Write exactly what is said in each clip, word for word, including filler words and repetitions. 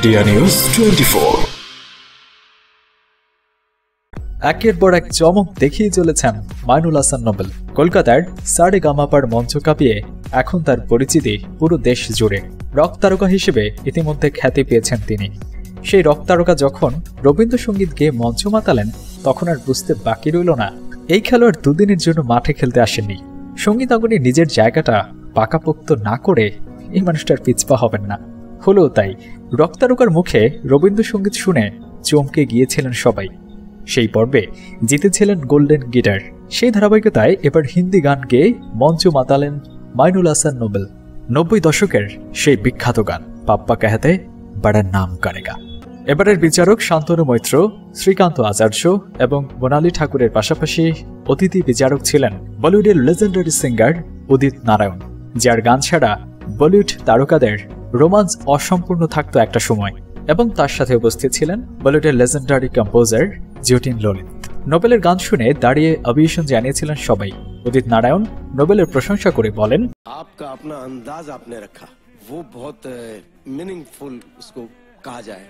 Media news twenty four. একের পর এক চমক দেখিয়ে চলেছেন মাইনুল হাসান নোবেল। কলকাতার সারেগামাপার মঞ্চ কাঁপিয়ে এখন তার পরিচিতি পুরো দেশ জুড়ে। রক তারকা হিসেবে ইতিমধ্যে খ্যাতি পেয়েছেন তিনি। সেই রক তারকা যখন রবীন্দ্রসঙ্গীত গেয়ে মঞ্চ মাতালেন, তখন আর বুঝতে বাকি রইল না এই খেলোয়াড় দুদিনের জন্য মাঠে খেলতে আসেননি। সঙ্গীতাঙ্গনে নিজের জায়গাটা পাকাপোক্ত না করে এই মানুষটার পিছপা হবেন না। হলেও তাই, রক তারকার মুখে রবীন্দ্রসঙ্গীত শুনে চমকে গিয়েছিলেন সবাই। সেই পর্বে জিতেছিলেন গোল্ডেন গিটার। সেই ধারাবাহিকতায় এবার হিন্দি গান গেয়ে মঞ্চ মাতালেন মাইনুল হাসান নোবেল। নব্বই দশকের সেই বিখ্যাত গান পাপ্পা কাহাতে বড়া নাম করেগা। এবারের বিচারক শান্তনু মৈত্র, শ্রীকান্ত আচার্য এবং মোনালি ঠাকুরের পাশাপাশি অতিথি বিচারক ছিলেন বলিউডের লেজেন্ডারি সিঙ্গার উদিত নারায়ণ, যার গান ছাড়া বলিউড তারকাদের রোমান্স অসম্পূর্ণ থাকতো একটা সময়। এবং তার সাথে উপস্থিত ছিলেন বলিউডের লেজেন্ডারি কম্পোজার জটিন ললিত। নোবেলের গান শুনে দাঁড়িয়ে অভিশন জানিয়েছিলেন সবাই। উদিত নারায়ণ নোবেলের প্রশংসা করে বলেন, आपका अपना अंदाज आपने रखा, वो बहुत मीनिंगफुल उसको कहा जाए।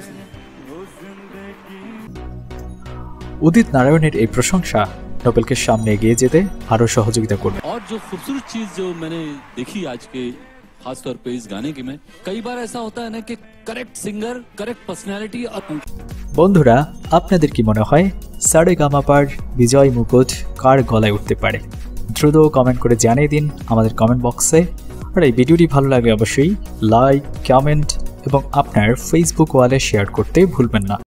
উদিত নারায়ণের এই প্রশংসা নোবেলকে সামনে এগিয়ে যেতে আরো সহযোগিতা করবে। और जो खूबसूरत चीज जो मैंने देखी आज के खास तौर पे इस गाने की में, कई बार ऐसा होता है ना कि करेक्ट सिंगर, करेक्ट पर्सनालिटी। বন্ধুরা, আপনাদের কি মনে হয় সারেগামাপার বিজয় মুকুট কার গলায় উঠতে পারে? দ্রুত কমেন্ট করে জানিয়ে দিন আমাদের কমেন্ট বক্সে। আর এই ভিডিওটি ভালো লাগলে অবশ্যই লাইক, কমেন্ট এবং আপনার ফেসবুক ওয়ালে শেয়ার করতে ভুলবেন না।